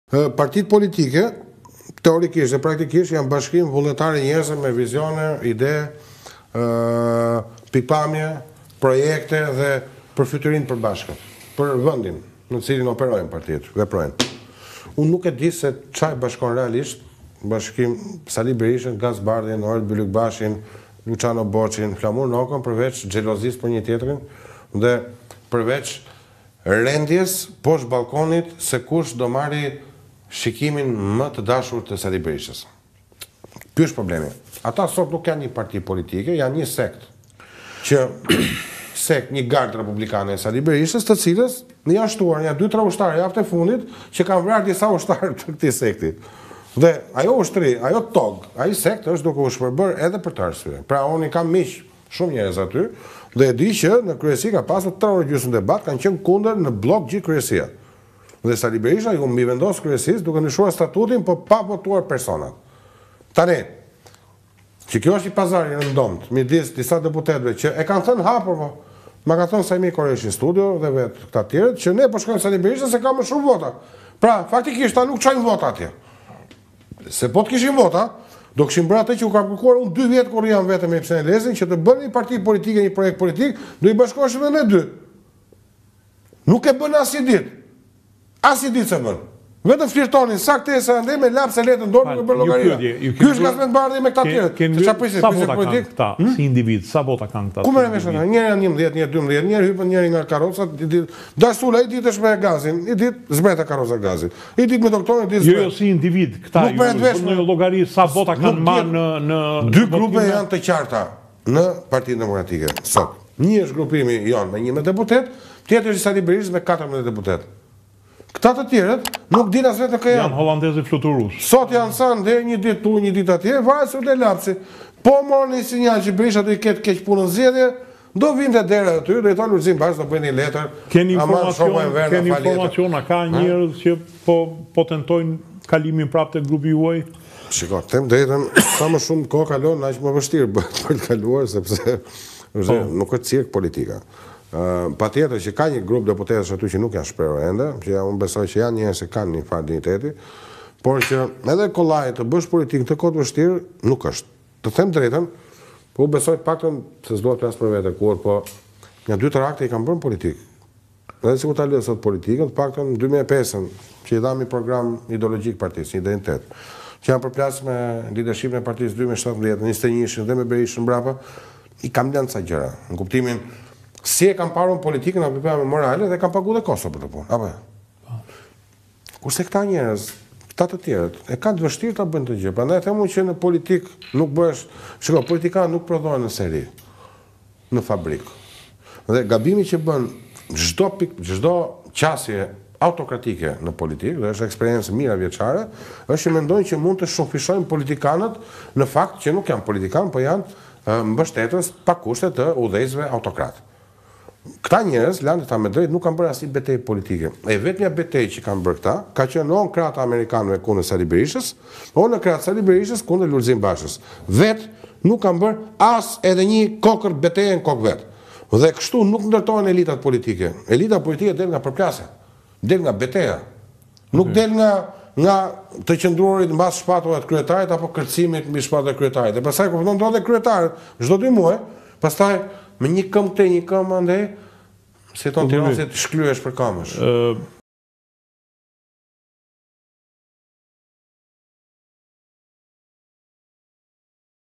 Partitë politike, teorikisht dhe praktikisht, janë bashkim vullnetare njerëzve me vizione, ide, pikpamje, projekte dhe përfytyrin përbashkët, për vendin në cilin operojnë partitë, veprojnë. Unë nuk e di se çaj bashkon realisht, bashkim Sali Berishën, Gaz Bardhin, Oret Bylykbashin, Luciano Boçin, Flamur Nokën, përveç xhelozisë për një tjetrin dhe përveç rendjes poshtë balkonit se kush do marri shikimin më të dashur të Sali Berishës. Ky është problemi. Ata sot nuk janë një parti politike, janë një sekt. Një gardë republikane e Sali Berishës, të cilës në janë shtuar një 2-3 ushtarë javë të fundit që kanë vrarë disa ushtarë të këtij sekti. Dhe ajo ushtri, ajo tog, ai sekt është duke u shpërbër edhe për të arsye. Pra unë kam miq shumë njerëz aty dhe e di që në kryesi ka pasur 3 orë gjysmë debat, kanë qenë kundër në blok gjithë kryesia. Dhe Sali Berisha ju mbi vendos kryesisë duke ndryshuar statutin, po pa votuar personat. Tani, që kjo është i pazari në ndomt, midis disa deputetëve që e kanë thënë hapur, po ma ka thënë Sajmi Koreshi në studio dhe vetë këta tjerët, që ne po shkojmë Sali Berisha se ka më shumë vota. Pra, faktikisht ta nuk çojnë vota atje. Se po të kishin vota, do kishin bërë atë që u ka kërkuar unë 2 vjet kur jam vetëm me Epsen Elezin, që të bëni një parti politike, një projekt politik, do i bashkoheshim edhe ne dy. Nuk e bën as një ditë. As një ditë se bën. Vetëm flirtonin saktesa ndaj me lapse letë në dorë nuk e bën llogari. Ky është gazmet Bardhi me këta tjerë. Sa vota kanë këta si individ, sa vota kanë këta? Ku merren vesh ata? Njëri janë 11, njëri 12, njëri hypën njëri nga karroca, Dasula i ditë është me gazin, i ditë zbreta karroca gazin. I ditë me doktorin, i ditë. Jo, si individ, këta në llogari sa vota kanë marrë në dy grupe janë të qarta në Partinë Demokratike sot. Një është grupimi jon me 11 deputet, tjetri është Sali Berisha me 14 deputet. Këta të tjerët nuk din as vetë kë janë. Janë hollandezë fluturus. Sot janë sanë dhe një ditë tu, një ditë atje, varet se u le lapsi. Po morën një sinjal që Berisha do i ketë keq punën zgjedhje, do vinte dera aty, do i thonë Lulzim Bash do bëjnë një letër. Keni informacion, a ka njerëz që po tentojnë kalimin prapë te grupi juaj? Shiko, them drejtën, sa më shumë kohë kalon, aq më vështirë bëhet për të kaluar sepse nuk është cirk politika. Patjetër që ka një grup deputetësh aty që nuk janë shprehur ende, që unë besoj që janë njerëz që kanë një farë digniteti, por që edhe kollaj të bësh politikë të kohë vështirë nuk është. Të them drejtën, po u besoj paktën se s'do të flas për vete kur, po nga 2 trakte i kanë bërë politikë. Edhe sikur ta lë sot politikën, paktën 2005-ën që i dham një program ideologjik partisë, një identitet, që janë përplasur me leadershipin e partisë 2017, 21-shin dhe me Berishën mbrapa, i kam lënë ca gjëra, në kuptimin si e kam parur politikën apo me morale dhe kam paguar dhe kosto për të punë. Apo. Kurse këta njerëz, këta të tjerët, e kanë të vështirë ta bëjnë të gjë. Prandaj them që në politik nuk bëhesh, shikoj, politikanë nuk prodhohen në seri, në fabrikë. Dhe gabimi që bën çdo qasje autokratike në politikë, dhe është eksperiencë mira vjeçare, është që mendojnë që mund të shufishojnë politikanët në fakt që nuk janë politikanë, po janë mbështetës pa kushte të udhëheqësve autokratë. Këta njerëz, lanë ta me drejt, nuk kanë bërë asnjë betejë politike. E vetmja betejë që kanë bërë këta, ka qenë on krahët amerikanëve kundër Sali Berishës, on në krahët Sali Berishës kundër Lulzim Bashës. Vet nuk kanë bërë as edhe një kokër betejë në kokë vet. Dhe kështu nuk ndërtohen elitat politike. Elita politike del nga përplasja, del nga betejë. Nuk del nga të qëndruarit mbas shpatullat të kryetarit apo kërcimit mbi shpatullat e kryetarit. E pastaj kur fillon ndodhe kryetarit çdo 2 muaj, pastaj me një këmbë te një këmbë andej, si ton Tiranë se të shklyesh për kamësh.